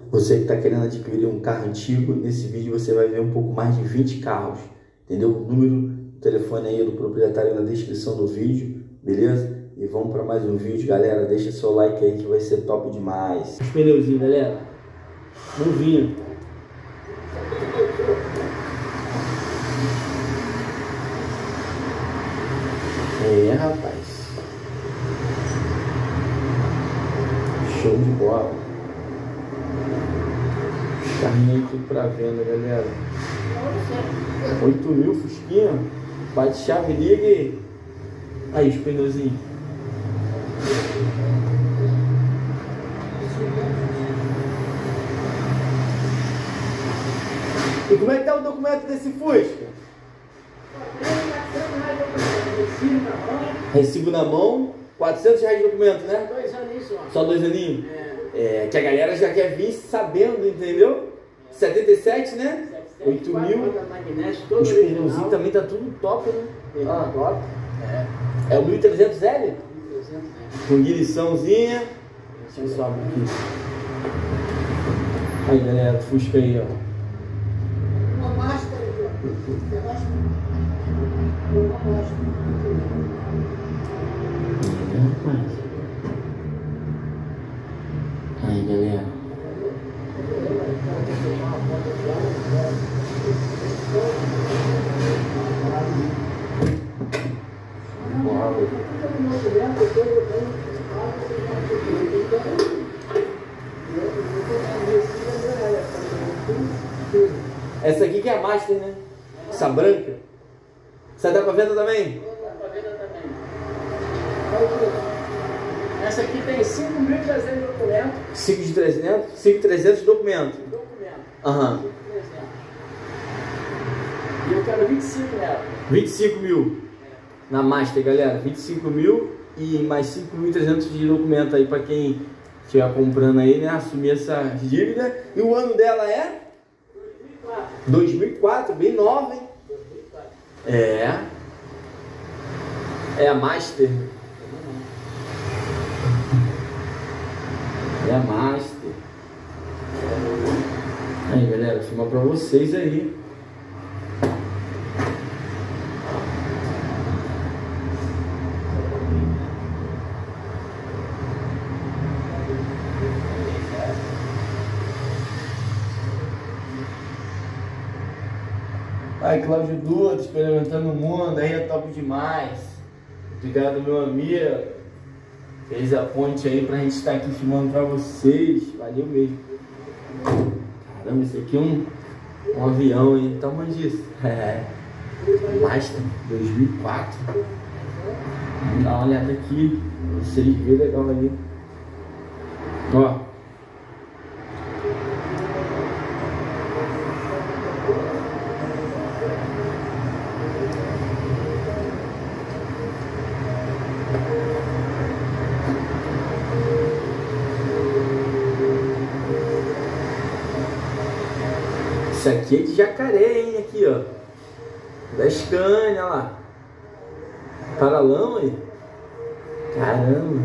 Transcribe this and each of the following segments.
Você que está querendo adquirir um carro antigo, nesse vídeo você vai ver um pouco mais de 20 carros, entendeu? O número do telefone aí do proprietário na descrição do vídeo, beleza? E vamos para mais um vídeo, galera. Deixa seu like aí que vai ser top demais. Os pneuzinhos, galera. Novinho. É, rapaz. Show de bola. Carrinho aí tudo pra venda, galera. 8 mil, Fusquinha. Bate chave, liga e... Aí, os pneuzinhos. E como é que tá o documento desse Fusca? Recibo na mão, R$400 de documento, né? 2 aninhos só. Só 2 aninhos? É, que a galera já quer vir sabendo, entendeu? 77, né? 8 mil. Os pneuzinhos também tá tudo top, né? Ah, top. É o 1300L? Com guiriçãozinha. Deixa eu só abrir aqui. Aí, galera, Fusca aí, ó. Uma máscara aqui, ó. Uma máscara. Aí, galera. Essa aqui que é a Master, né? Essa branca. Essa dá pra venda também? Essa aqui tem 5.300 documentos. 5.300 documentos. Aham. 5.300. E eu quero 25 nela. 25 mil. Na Master, galera. 25 mil e mais 5.300 de documento aí pra quem estiver comprando aí, né? Assumir essa dívida. E o ano dela é? 2004, bem nova, hein? 2004. É a Master. É a Master. Aí, galera, vou filmar pra vocês aí. Aí, Cláudio Dutra, experimentando o mundo, aí é top demais. Obrigado, meu amigo. Fez a ponte aí pra gente estar aqui filmando pra vocês. Valeu mesmo. Caramba, esse aqui é um avião, hein? Tamanho disso. Master 2004. Vamos dar uma olhada aqui. Vocês verem legal ali. Ó. Isso aqui é de jacaré, hein? Aqui, ó. Da Scania, olha lá. Paralama aí. Caramba.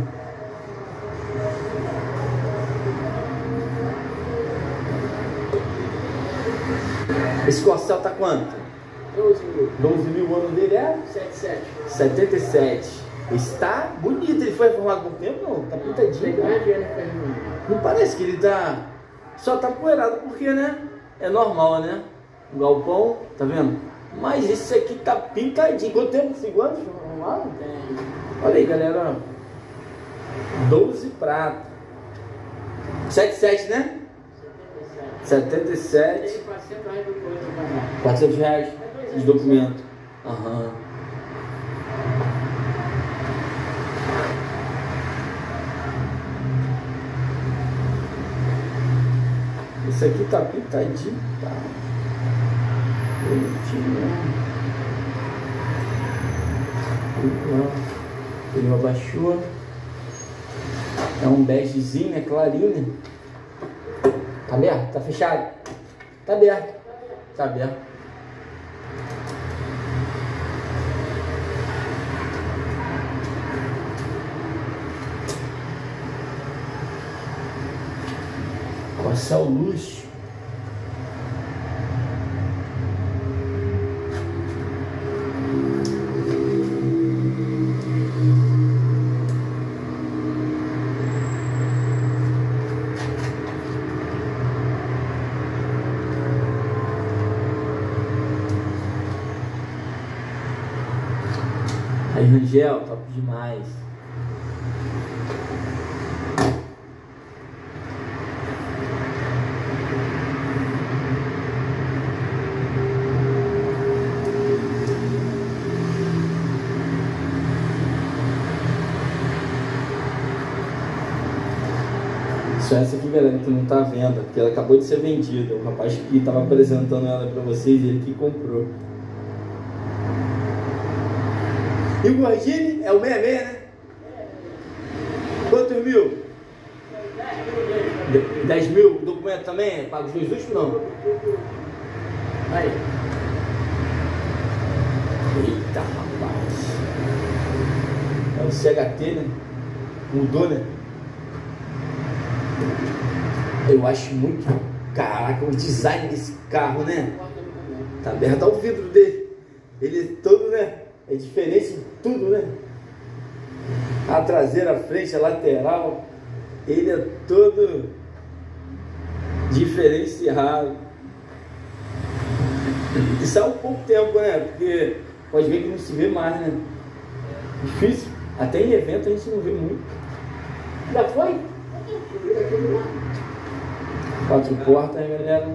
Esse Corcel tá quanto? 12 mil. 12 mil, o ano dele é? 77. 77. Esse tá bonito. Ele foi reformado por tempo? Não, tá pintadinho. Não parece que ele tá... Só tá poeirado porque, né? É normal, né? O galpão, tá vendo? Mas esse aqui tá pintadinho. Quanto tempo? 5 anos? Olha aí, galera. 12 prata. 77, né? 77. Tem 400 reais do coisa pra pagar. 400 reais de documento. Aham. Esse aqui tá pintadinho, tá? Bonitinho. Ele abaixou. É um begezinho, é clarinho, né? Tá aberto? Tá fechado? Tá aberto. Tá aberto. Passar o luxo. Aí, Rangel, top demais. Só essa aqui, galera, que não tá vendo, porque ela acabou de ser vendida. O rapaz que tava apresentando ela pra vocês, ele que comprou. E o Gordini é o 66, né? Quantos mil? 10 mil. O documento também? Paga os dois últimos, não? Aí. Eita, rapaz. É o CHT, né? Mudou, né? Eu acho muito... Caraca, o design desse carro, né? Tá aberto ao vidro dele. Ele é todo, né? É diferente de tudo, né? A traseira, a frente, a lateral. Ele é todo diferenciado. Isso há um pouco tempo, né? Porque pode ver que não se vê mais, né? Difícil. Até em evento a gente não vê muito. Já foi? 4 portas, galera.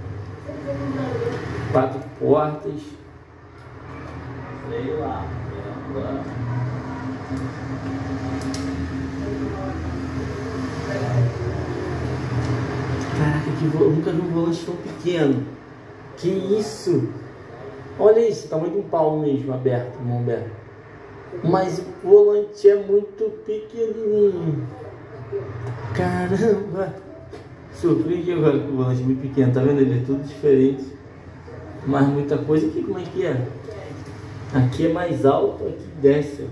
4 portas. Veio lá. Caraca, eu nunca vi um volante tão pequeno. Que isso? Olha isso, tamanho de um pau mesmo, aberto, mão aberta. Mas o volante é muito pequenininho. Caramba! Surpreende agora com o volante muito pequeno, tá vendo? Ele é tudo diferente. Mas muita coisa aqui, como é que é? Aqui é mais alto, aqui desce.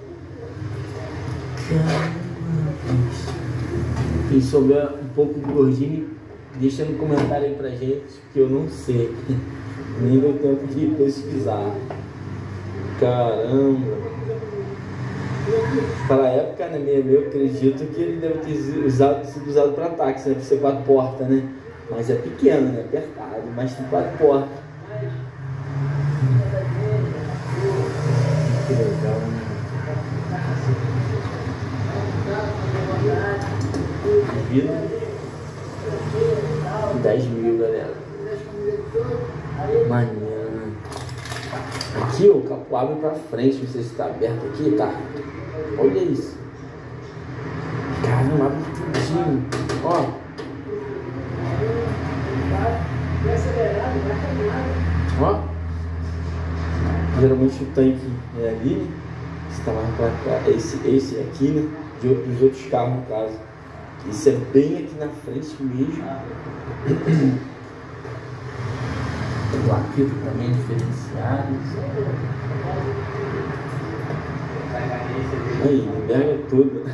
Caramba! Quem souber um pouco do Gordini, deixa no comentário aí pra gente, que eu não sei. Nem deu tempo de pesquisar. Caramba! Para a época, né, eu acredito que ele deve ter sido usado para táxi, né, para ser 4 portas, né? Mas é pequeno, né? Apertado, mas tem 4 portas. Que legal, né? Vidro 10 mil, galera. Maneiro. Aqui ó, o capô abre pra frente, não sei se tá aberto aqui, tá? Olha isso. Caramba, abre tudinho. Ó. Ó. Geralmente o tanque é ali, né? Esse tá mais pra cá. Esse aqui, né? Dos outros carros, no caso. Esse é bem aqui na frente mesmo. O aquilo também é diferenciado. Aí, enverga tudo.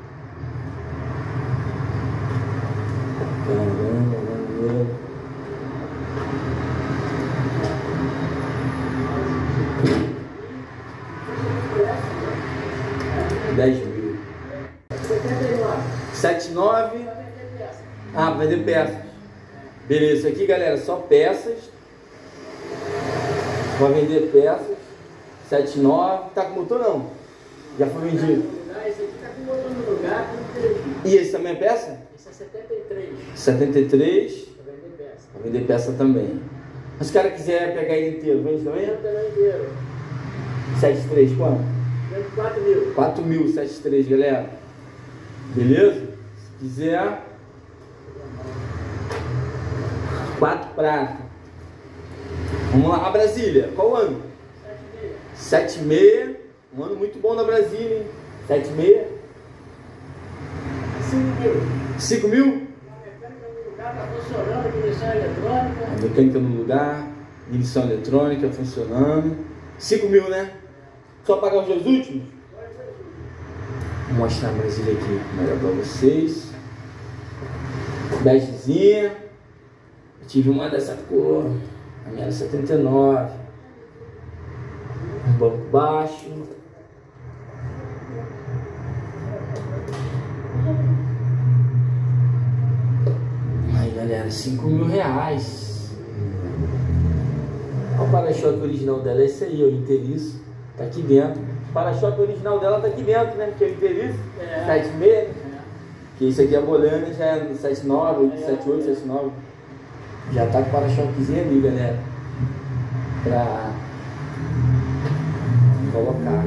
Caramba, maneiro. R$10.000. 79. Ah, vender peças. Beleza, aqui galera, só peças. Vai vender peças. 79. Tá com motor não? Já foi vendido. Esse aqui tá com motor no lugar. E esse também é peça? Esse é 73. 73. Pra vender peça. Vai vender peça também. Mas se o cara quiser pegar ele inteiro, vende também? Eu também inteiro. 73, quanto? Vendo 4 mil. 4.000, 73, galera. Beleza? Se quiser. 4 prata. Vamos lá, a Brasília. Qual ano? 7,6. Um ano muito bom da Brasília, hein? 7,6. 5 mil? A mecânica no lugar tá funcionando, ignição eletrônica. A mecânica no lugar, ignição eletrônica funcionando. 5 mil, né? Só pagar os dois últimos? Vou mostrar a Brasília aqui melhor pra vocês. Begezinha. Eu tive uma dessa cor. A minha era 79. Um banco baixo. Aí galera, R$5.000. Olha o para-choque original dela, é esse aí, ó, inteiriço. Tá aqui dentro. O para-choque original dela tá aqui dentro, né? Porque é inteiriço. 7,6, né? Que isso aqui é a Bolana, já é 7,9, 7,8, 7,9. Já tá com o para-choquezinho ali, galera. Pra colocar.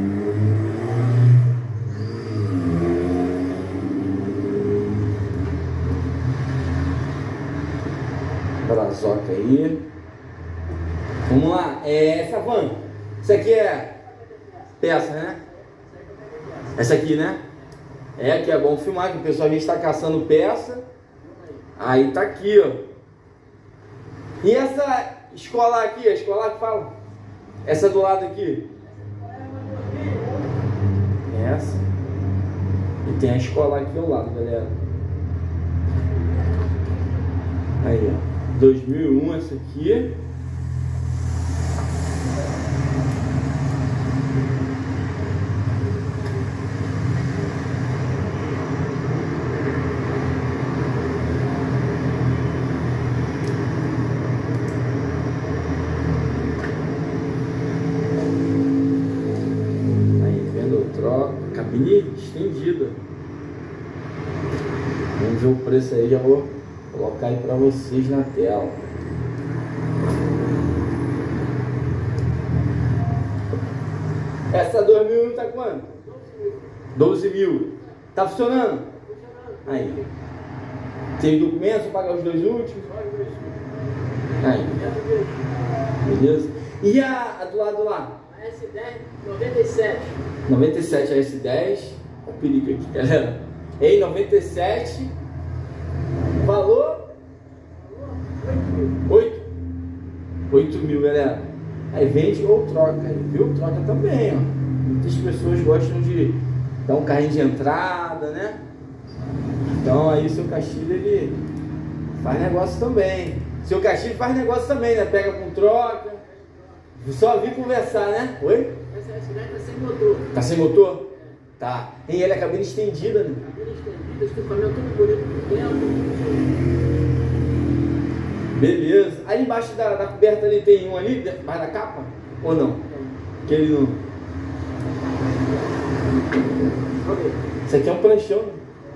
Brazoca aí. Vamos lá. Essa van. Isso aqui é peça, né? Essa aqui, né? Que é bom filmar, que o pessoal já está caçando peça. Aí tá aqui, ó. E essa escolar aqui, a escolar que fala? Essa do lado aqui. Essa. E tem a escolar aqui ao lado, galera. Aí, ó. 2001 essa aqui. Cabine estendida. Vamos ver o preço aí, já vou colocar aí para vocês na tela. Essa 2001 tá quanto? 12.000. Tá funcionando? Aí. Tem documentos para pagar os dois últimos? Aí. Beleza? E a do lado lá? A S10 97. 97 a S10. Olha o perigo aqui, galera. Em 97. Valor? 8.000, galera. Aí vende ou troca, viu? Troca também, ó. Muitas pessoas gostam de dar um carrinho de entrada, né? Então aí o seu Castilho, ele faz negócio também. Seu Castilho faz negócio também, né? Pega com troca. Só vim conversar, né? Oi? Essa S10 tá sem motor. Tá sem motor? Tá. E ele é cabine estendida, né? Cabine estendida, estufamento tudo bonito por dentro. Beleza. Ali embaixo da coberta ali tem um ali, mais da capa? Ou não? Que ele não... Isso aqui é um pranchão, né?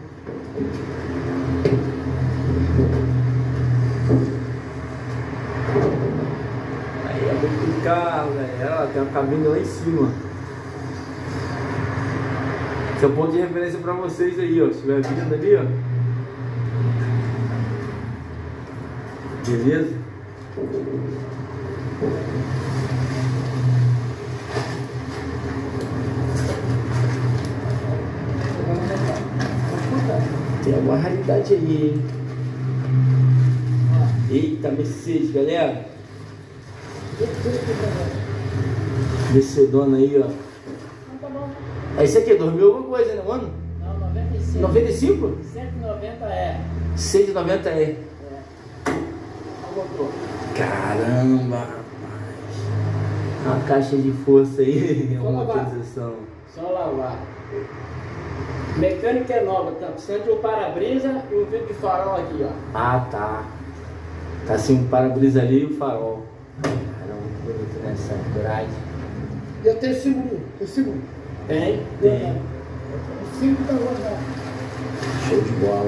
Aí é muito carro, galera. Tem uma cabine lá em cima. Esse é o ponto de referência pra vocês aí, ó. Se estiver vindo ali, ó. Beleza? Tem alguma raridade aí, hein? Eita, Mercedes, galera. Mercedona aí, ó. Esse aqui, dormiu alguma coisa, né, mano? Não, 95. 95? 190 é. 190 é. Caramba, rapaz. Uma caixa de força aí, Só uma lavar. posição. Só lavar. Mecânica é nova, tá precisando de um para-brisa e um vidro de farol aqui, ó. Ah, tá. Tá assim um para-brisa ali e o farol. Caramba, muito bonito nessa grade. E eu tenho seguro. Tem seguro. Tem? Tem. O 5 tá guardado. Show de bola.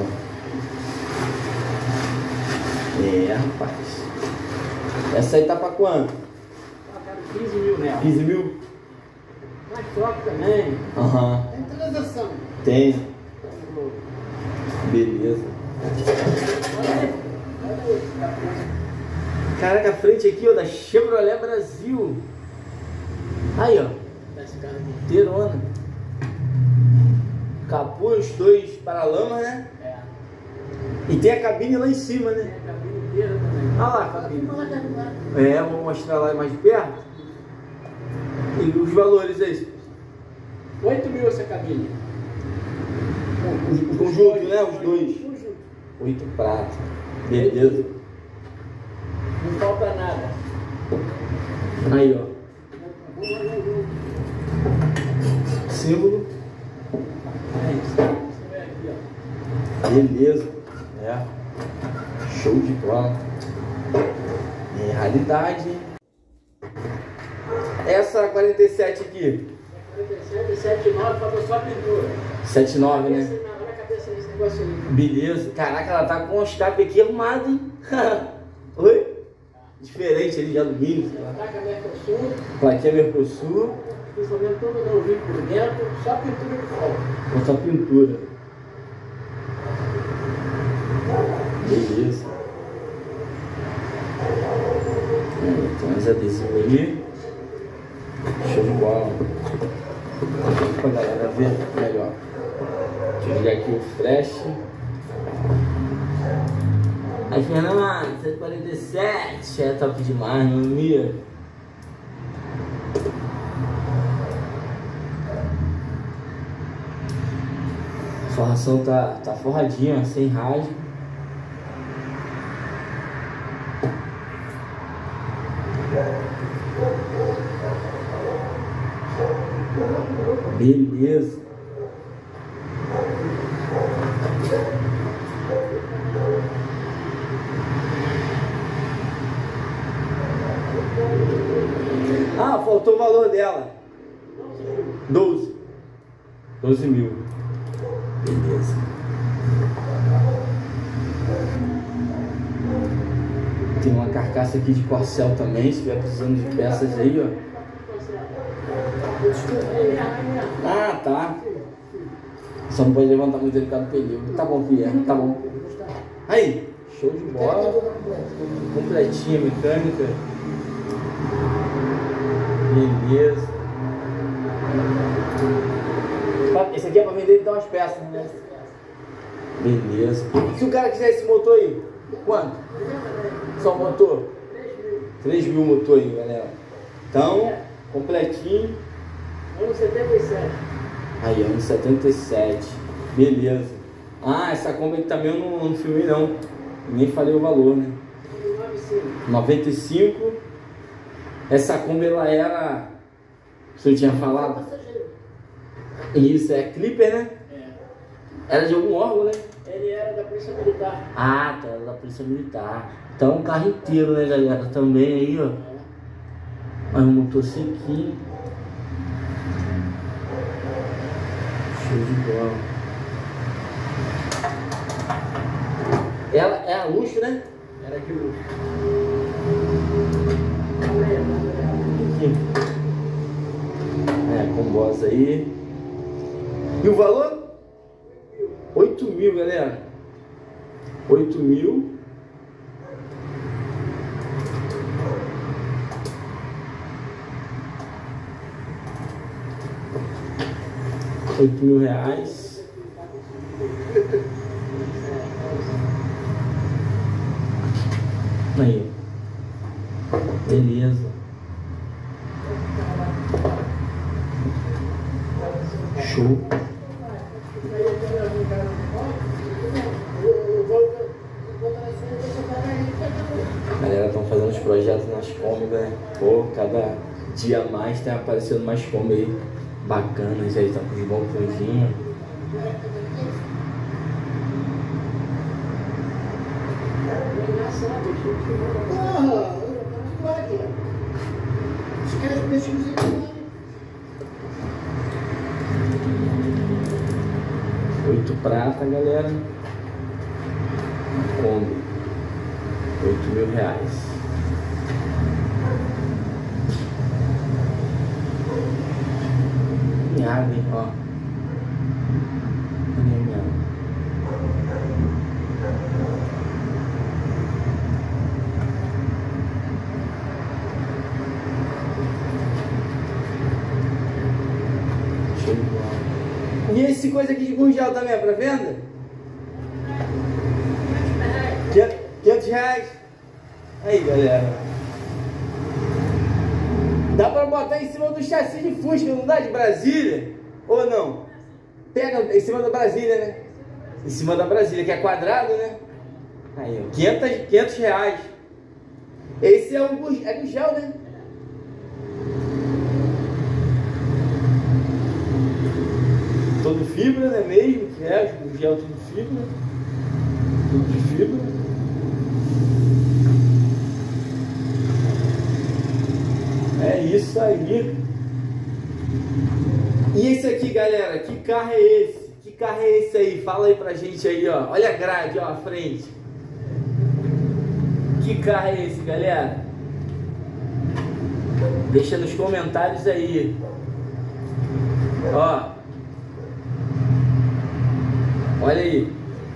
Rapaz. Essa aí tá pra quanto? Pagaram 15 mil nela. 15 mil? Mas troca também. Aham. Tem transação. Tem. Beleza. Caraca, a frente aqui, ó, da Chevrolet Brasil. Aí, ó. Esse carro aqui. Inteirona. Capuz, dois paralamas, né? É. E tem a cabine lá em cima, Tem né? a cabine inteira também. Olha lá a cabine. Vou mostrar lá mais de perto. E os valores aí? 8 mil essa cabine. O conjunto, né? Os dois. Conjunto. 8 prata. Beleza. Não falta nada. Aí, ó. Símbolo. Beleza. É. Show de bola. É realidade. Essa 47 aqui. 47, 79, falta só a pintura. 79, né? Olha a cabeça desse negócio aí. Beleza. Caraca, ela tá com o escape aqui arrumado, hein? Oi? Diferente ali de alumínio. Placa Mercosul. Plaquinha Mercosul. Principalmente todo novinho por dentro, só a pintura que falta. Com só pintura. Beleza. Tem mais adesivo ali. Show de bola. Pra galera ver melhor. Deixa eu ligar aqui o flash. Aí, Fernando, 147. É top demais, meu amigo. A forração tá forradinha, sem rasgo. Beleza. Ah, faltou o valor dela. 12 mil. Beleza. Tem uma carcaça aqui de corcel também, se estiver precisando de peças aí, ó. Ah, tá. Só não pode levantar muito delicado o pneu. Tá bom, Pierre, tá bom. Aí, show de bola. Completinha mecânica. Beleza. Esse aqui é pra vender então as peças, né? Beleza. Se o cara quiser esse motor aí, quanto? Só o motor? 3 mil motor aí, galera. Então, completinho. Ano 77. Aí, ano 77. Beleza. Ah, essa Kombi aqui também eu não filmei não. Nem falei o valor, né? 95. Essa Kombi ela era... O senhor tinha falado? Isso, é Clipper, né? É. Era de algum órgão, né? Ele era da Polícia Militar. Ah, tá, era da Polícia Militar. Então, um carro inteiro, né, galera? Também aí, ó. Mas um motor sequinho. Show de bola. Ela é a luxo, né? Era de luxo. Aqui. É, com boss aí. E o valor? 8 mil, galera. 8 mil. R$8.000. Aí. Beleza. Show. Galera, estão fazendo os projetos nas Kombi, né? Pô, cada dia mais tá aparecendo mais Kombi aí bacanas, aí tá com os balcãozinhos. Porra, pode. Os caras pesquisam aqui. 8 prata, galera. Kombi. R$8.000. Minhada, hein, ó. Minhada. Show de bola. E esse coisa aqui de gurgel também é pra venda? R$500. Aí, galera. Dá pra botar em cima do chassi de Fusca, não dá? De Brasília? Ou não? Pega em cima da Brasília, né? Em cima da Brasília, que é quadrado, né? Aí, ó, 500 reais. Esse é do gel, né? Todo fibra, né mesmo? Que é, o gel tudo fibra. Tudo de fibra. É isso aí. E esse aqui, galera, que carro é esse? Que carro é esse aí? Fala aí pra gente aí, ó. Olha a grade, ó, à frente. Que carro é esse, galera? Deixa nos comentários aí. Ó. Olha aí.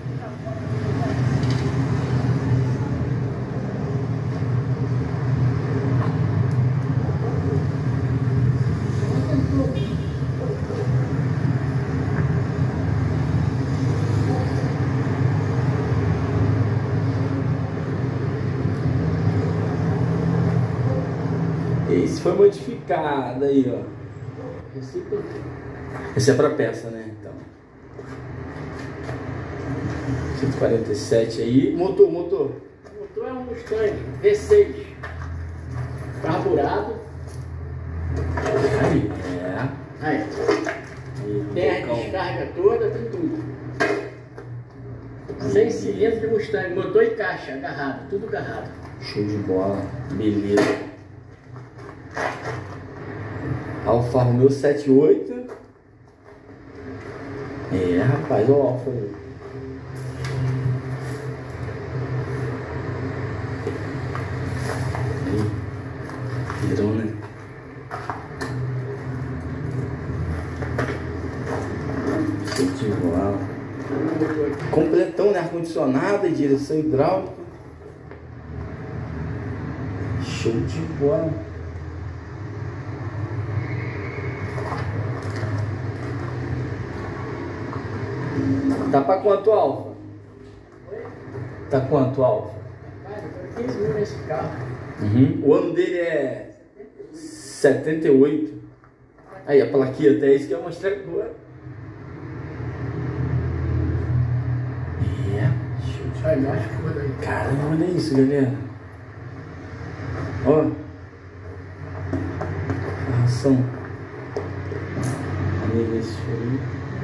Esse foi modificado aí, ó. Esse é pra peça, né? Então. 147 aí. Motor. O motor é um Mustang V6. Carburado. Aí, Aí. Tem a descarga toda, tem tudo. 6 cilindros de Mustang, motor e caixa, agarrado, tudo agarrado. Show de bola, beleza. Alfa Romeo 78. É, rapaz, olha o Alfa aí. Virou, né? Show de bola. Completão, né? Ar-condicionado e direção hidráulica. Show de bola. Tá pra quanto, Alfa? Tá quanto, Alfa? Rapaz, eu 15 mil nesse carro. Uhum. O ano dele é 78. Aí a plaquinha até isso que eu mostrar agora. Show de Olha, mais foda aí. caramba, olha isso, galera. Ó. Ação. Olha isso aí.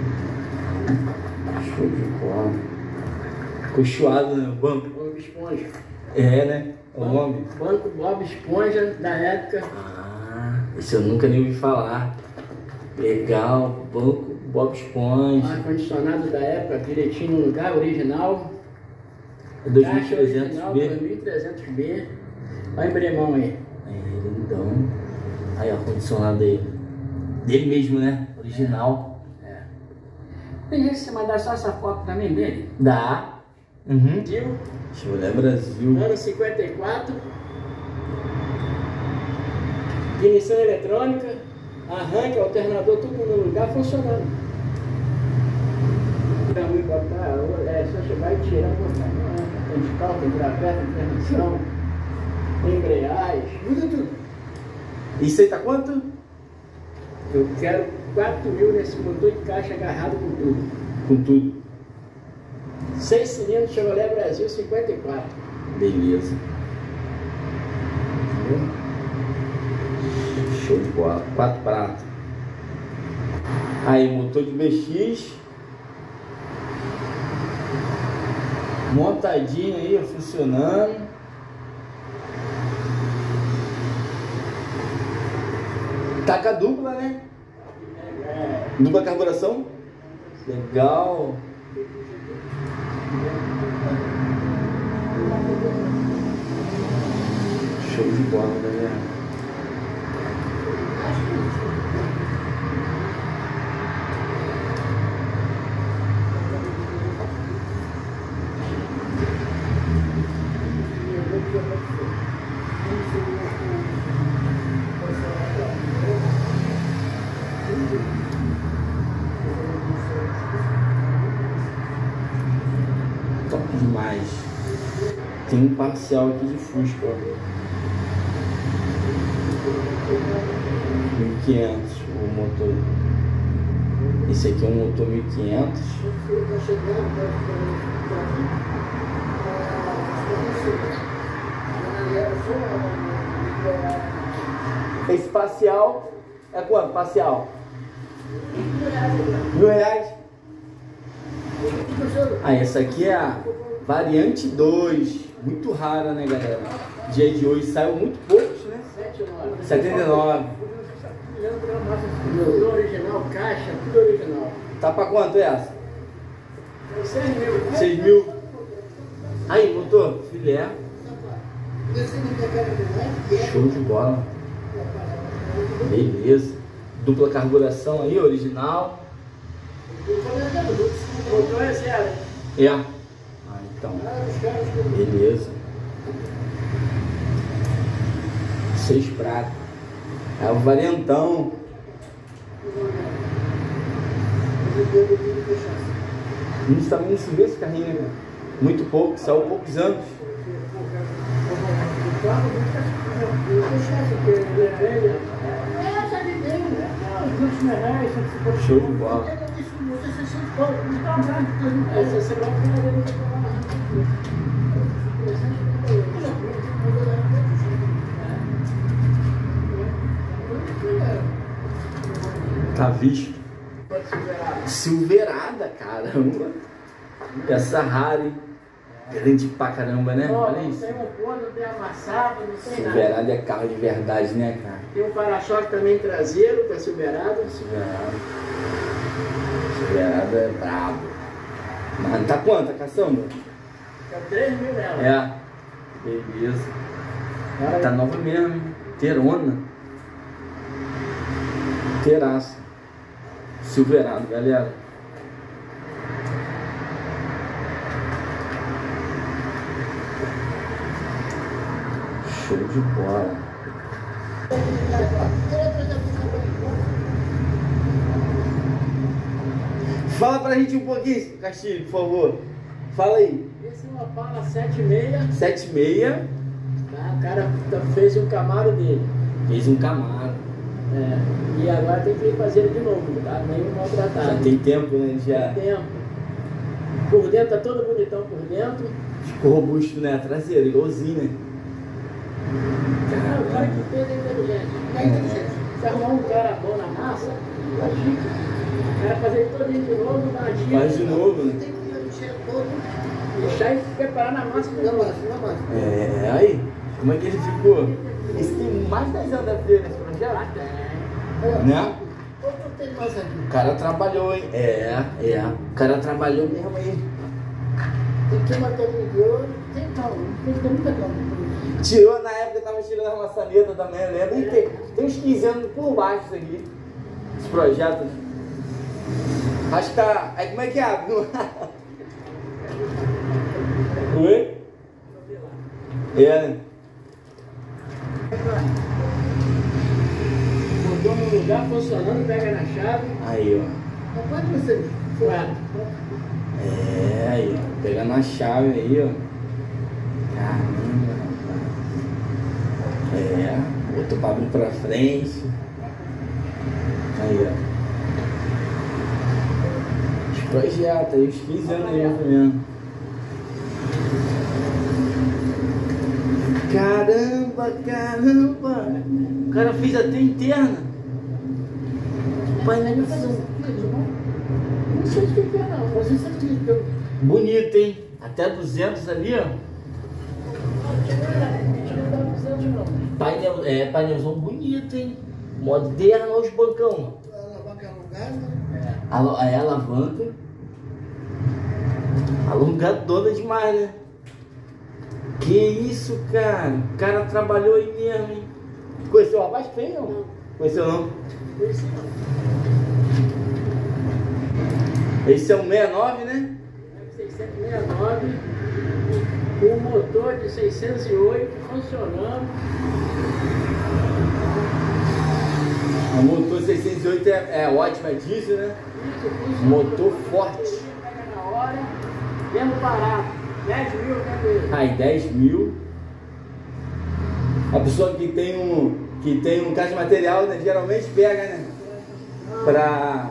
Show de bola. Cochoado, né? O banco. Bob Esponja. É, né? O nome. Banco Bob Esponja da época. Ah, esse eu nunca nem ouvi falar. Legal. Banco Bob Esponja. Ar-condicionado da época, direitinho no lugar, original. É Caixa original, 2300B. 2300B. Olha o emblemão aí. É, lindão. Aí, ó, ar-condicionado aí. Dele mesmo, né? Original. Tem gente que você mandar só essa foto pra mim dele? Dá. Uhum. Brasil, Chevrolet Brasil. ano 54. Ignição eletrônica, arranque, alternador, tudo no lugar funcionando. Pra mim botar, é só chegar e tirar, botar. Tem descalço, tem trapézio, tem transmissão, tem embreagem, muda tudo. Isso aí tá quanto? Eu quero 4 mil nesse motor de caixa agarrado com tudo. Com tudo. 6 cilindros Chevrolet Brasil 54. Beleza. Show de bola. 4 pratos. Aí, motor de BX. Montadinho aí, ó, funcionando. Taca dupla, né? Dupla carburação. Legal. Show de bola, galera. Top demais. Tem um parcial aqui de Fusca, ó. 1500 o motor. Esse aqui é um motor 1500. parcial é quanto? Parcial? R$1.000. Ah, essa aqui é a variante 2. Muito rara, né, galera? Dia de hoje saiu muito poucos, né? 79. Tudo original, caixa, tudo original. Tá pra quanto essa? 6.000. 6.000. Aí, motor, filé. Show de bola. Beleza. Dupla carburação aí, original. O motor é zero. É. Ah, então. Beleza. 6 pratos. É o variantão. Também não se vê esse carrinho, né? Muito pouco, saiu há poucos anos. Show de bola. Tá visto? Silverada, caramba. Essa Harley. Grande pra caramba, né? Olha isso. Não tem um pô, não tem amassado, não tem nada. Silverado é carro de verdade, né, cara? Tem um para-choque também traseiro, tá Silverado. Silverado é brabo. Mas tá quanto a caçamba? Tá 3.000 nela. É. Beleza. Tá nova mesmo, hein? Terona. Terraça. Silverado, galera. Show de bola. Fala pra gente um pouquinho, Castilho, por favor. Fala aí. Esse é uma Opala 7.6. 7.6. Tá? O cara fez um Camaro dele. Fez um Camaro. É. E agora tem que fazer ele de novo, tá? Meio maltratado. Já tem tempo, né? Já. Tem tempo. Por dentro tá todo bonitão por dentro. Ficou robusto, né? Traseiro, igualzinho, né? Ah, o cara que fez é inteligente. Se arrumar um cara bom na massa, tá chique. O cara fazer ele todinho de novo, dar uma dica. Faz de novo, né? Deixar e preparar na massa. É, aí. Como é que ele ficou? Esse tem mais de 10 anos deve ter nesse projeto? Né? O cara trabalhou, hein? É. O cara trabalhou mesmo aí. Tem que ter martelinho de ouro, tem calma, tem que ter muita calma. Tirou na época, tava tirando a maçaneta também, eu lembro. E tem uns 15 anos por baixo isso aqui. Esse projeto. Acho que tá. Aí como é que abre? Oi? É, né? Botou no lugar, funcionando, pega na chave. Aí, ó. Quanto você? 4. É, aí, ó. Pegando a chave aí, ó. Caramba, rapaz. É, botou pra abrir pra frente. Aí, ó. Os projetos aí, uns 15 anos aí, mais ou menos. Caramba! O cara fez até interna. Painelzão. Não sei o que é não, mas isso aqui. Bonito, hein? Até 200 ali, ó. Painelzão bonito, hein? Moderno, olha os bancão. A alavanca alongada. É a alavanca. Alongadona demais, né? Que isso, cara? O cara trabalhou aí mesmo, hein? Conheceu o rapaz feio, não? Conheceu não? Esse é um 69, né? 669, com um motor de 608 funcionando. O motor 608 é ótimo, é diesel, né? Motor forte. Pega na hora, mesmo parado. 10 mil, né, dele? Aí, 10 mil. A pessoa que tem um caixa de material, né, geralmente pega, né? Pra...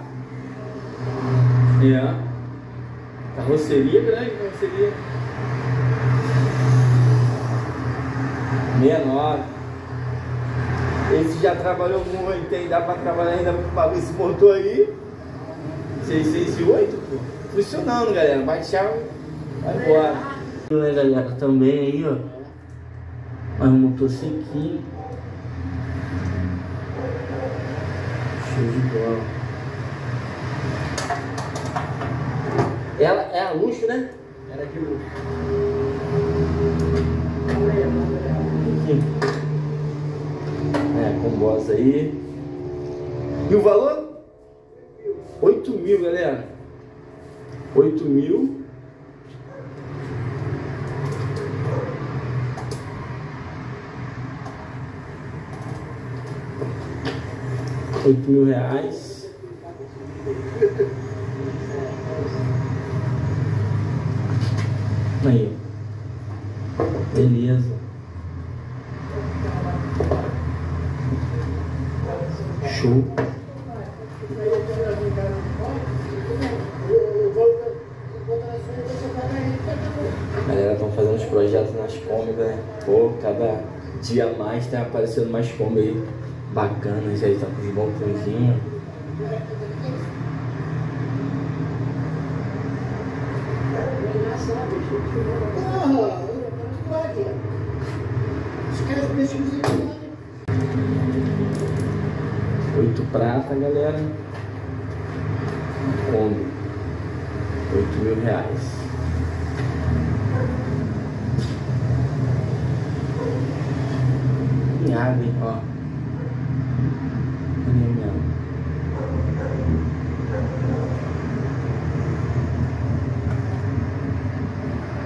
É. Carroceria grande, carroceria. 69. Esse já trabalhou muito, hein? Dá pra trabalhar ainda com esse motor aí. 608, pô. Funcionando, galera. Bate chave, vai embora. Né, galera? Também aí, ó. Mas o motor sequinho. Show de bola. Ela é a luxo, né? Era de luxo. Aqui. É, com boss aí. E o valor? 8 mil, galera. 8 mil. R$8.000. Aí, ó. Beleza. Show. Galera, estão fazendo uns projetos nas Kombi, né? Pô, cada dia mais tá aparecendo mais Kombi aí bacanas, aí tá com os balcãozinhos. Oito prata, galera. Kombi. R$8.000. Água, hein, ó.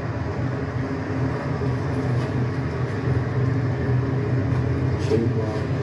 Show de bola.